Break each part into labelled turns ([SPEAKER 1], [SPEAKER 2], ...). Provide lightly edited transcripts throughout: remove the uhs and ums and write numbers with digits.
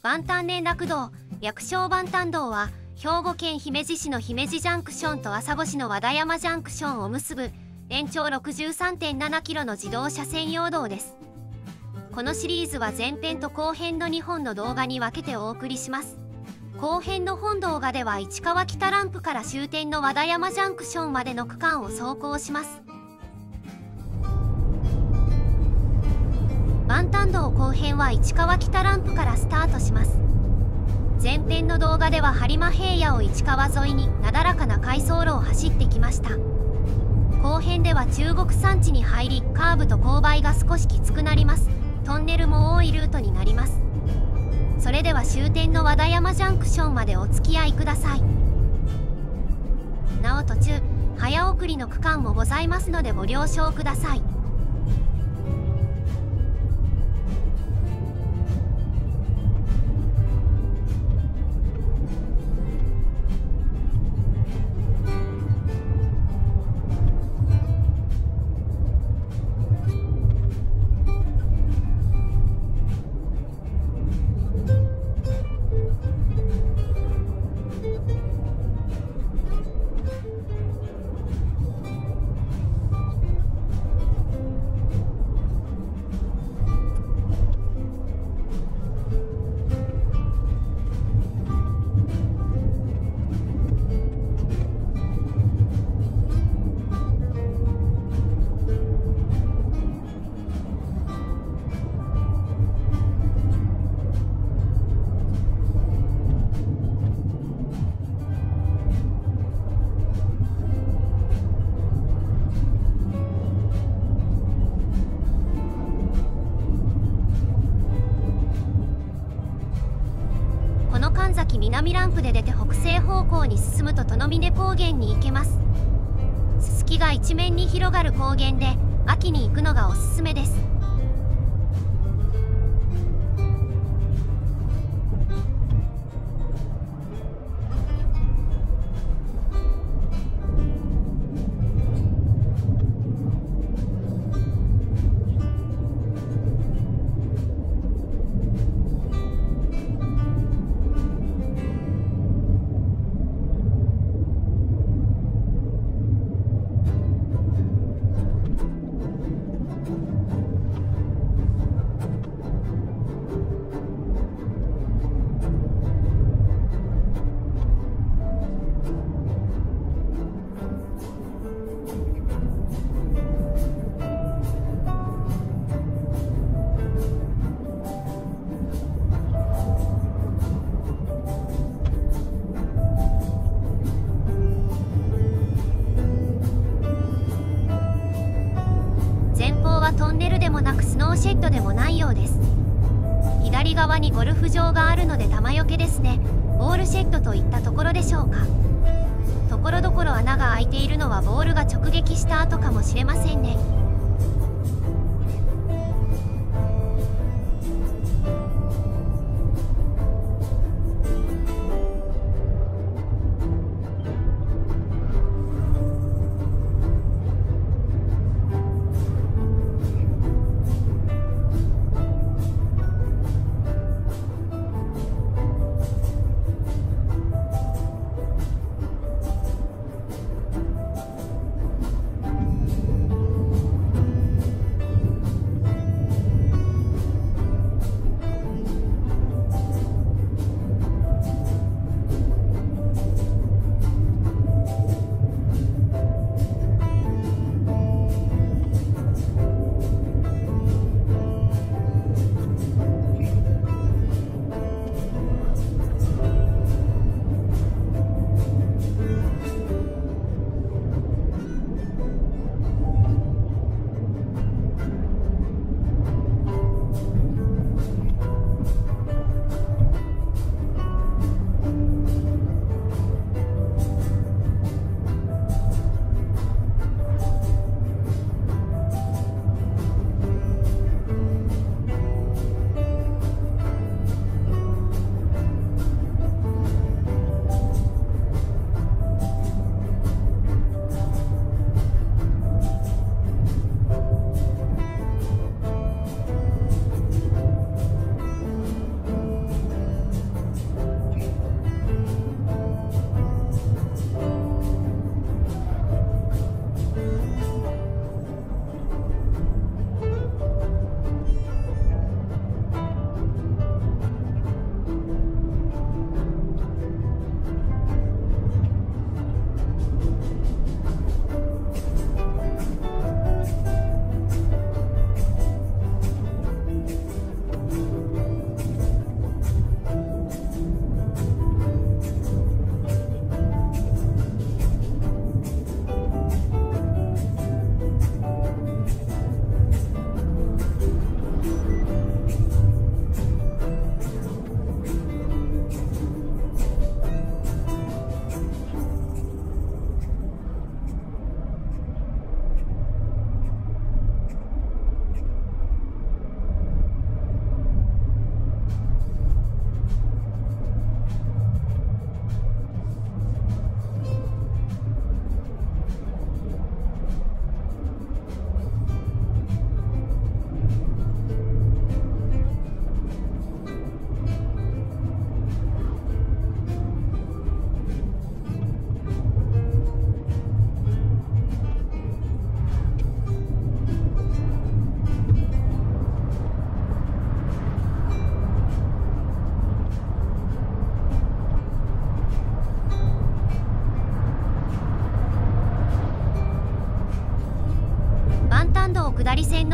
[SPEAKER 1] 万端連絡道、略称万端道は兵庫県姫路市の姫路ジャンクションと朝来市の和田山ジャンクションを結ぶ全長 63.7 キロの自動車専用道です。このシリーズは前編と後編の2本の動画に分けてお送りします。後編の本動画では市川北ランプから終点の和田山ジャンクションまでの区間を走行します。万端道後編は市川北ランプからスタートします。前編の動画では播磨平野を市川沿いになだらかな回送路を走ってきました。後編では中国山地に入り、カーブと勾配が少しきつくなります。トンネルも多いルートになります。それでは終点の和田山ジャンクションまでお付き合いください。なお途中早送りの区間もございますのでご了承ください。神崎南ランプで出て北西方向に進むと殿峰高原に行けます。すすきが一面に広がる高原で秋に行くのがおすすめです。トンネルでもなくスノーシェッドでもないようです。左側にゴルフ場があるので玉よけですね。ボールシェッドといったところでしょうか。ところどころ穴が開いているのはボールが直撃した跡かもしれませんね。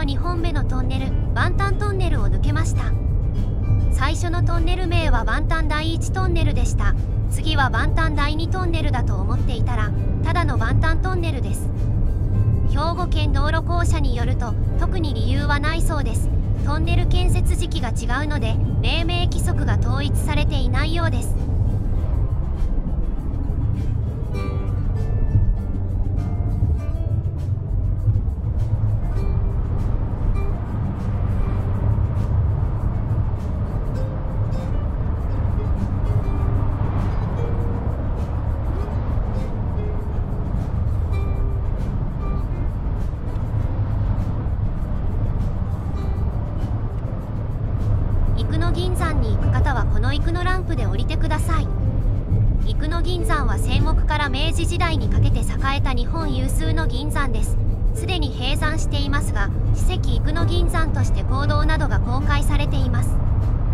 [SPEAKER 1] の2本目のトンネルワンタントンネルを抜けました。最初のトンネル名はワンタン第1トンネルでした。次はワンタン第2トンネルだと思っていたらただのワンタントンネルです。兵庫県道路公社によると特に理由はないそうです。トンネル建設時期が違うので命名規則が統一されていないようです。生野銀山に行く方はこの生野ランプで降りてください。生野銀山は戦国から明治時代にかけて栄えた日本有数の銀山です。すでに閉山していますが史跡生野銀山として講堂などが公開されています。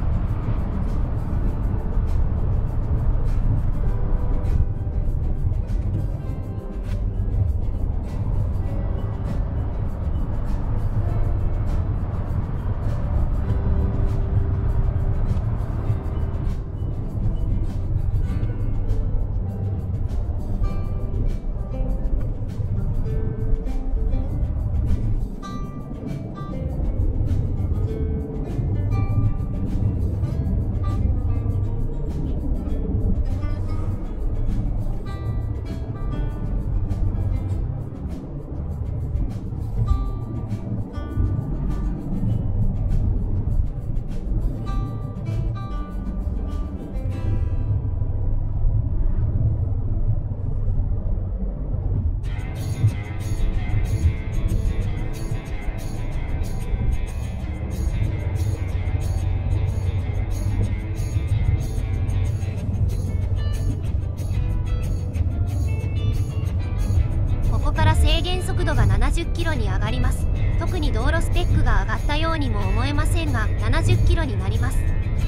[SPEAKER 1] 制限速度が70キロに上がります。特に道路スペックが上がったようにも思えませんが70キロになります。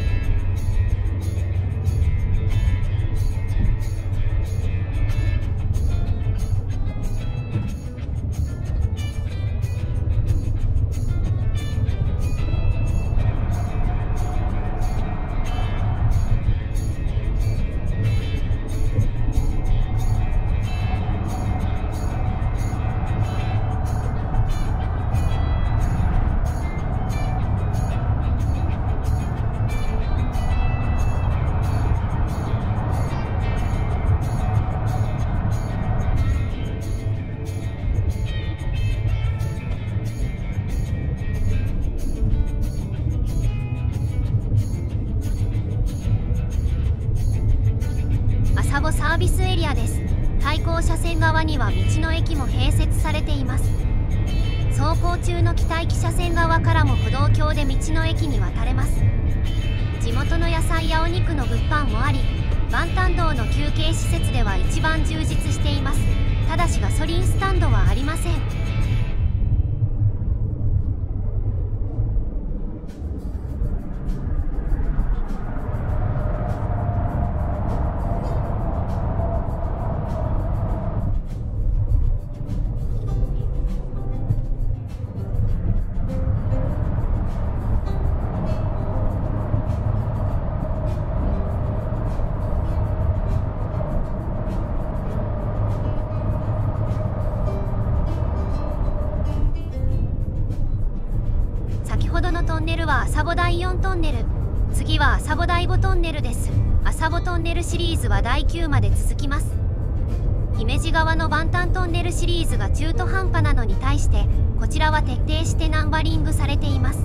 [SPEAKER 1] 朝来サービスエリアです。対向車線側には道の駅も併設されています。走行中の北行き車線側からも歩道橋で道の駅に渡れます。地元の野菜やお肉の物販もあり、ワンタン道の休憩施設では一番充実しています。ただしガソリンスタンドはありません。先ほどのトンネルは朝来第4トンネル、次は朝来第5トンネルです。朝来トンネルシリーズは第9まで続きます。姫路側の万端トンネルシリーズが中途半端なのに対してこちらは徹底してナンバリングされています。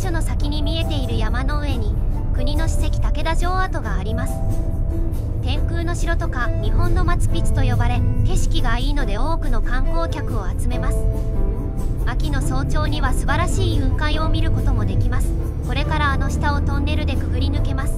[SPEAKER 1] 所の先に見えている山の上に国の史跡武田城跡があります。天空の城とか日本のマツピツと呼ばれ、景色がいいので多くの観光客を集めます。秋の早朝には素晴らしい雲海を見ることもできます。これからあの下をトンネルでくぐり抜けます。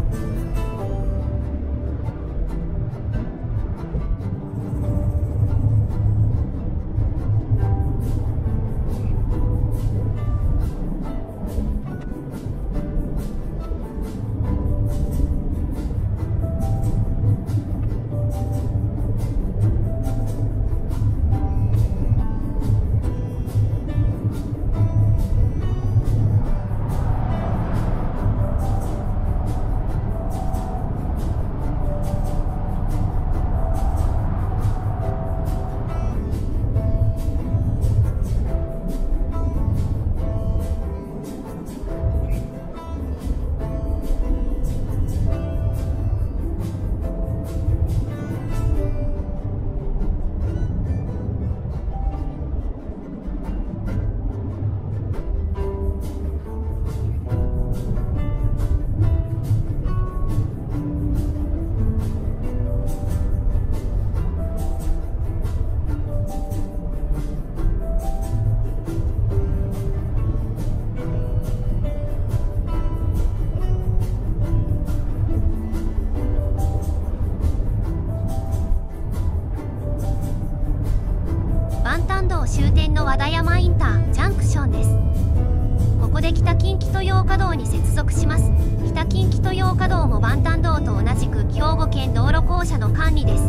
[SPEAKER 1] 終点の和田山インタージャンクションです。ここで北近畿豊岡道に接続します。北近畿豊岡道も万丹道と同じく兵庫県道路公社の管理です。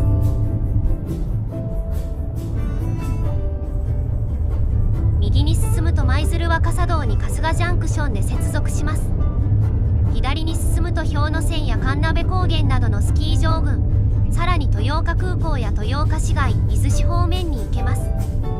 [SPEAKER 1] 右に進むと舞鶴若狭道に春日ジャンクションで接続します。左に進むと氷ノ山や神鍋高原などのスキー場群、さらに豊岡空港や豊岡市街、伊豆市方面に行けます。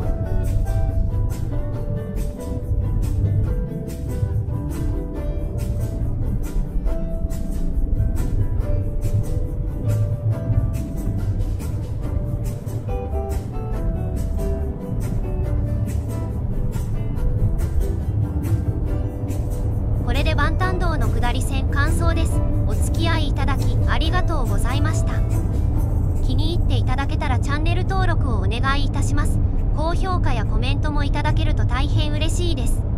[SPEAKER 1] これで万丹道の下り線完走です。お付き合いいただきありがとうございました。気に入っていただけたらチャンネル登録をお願いいたします。高評価やコメントもいただけると大変嬉しいです。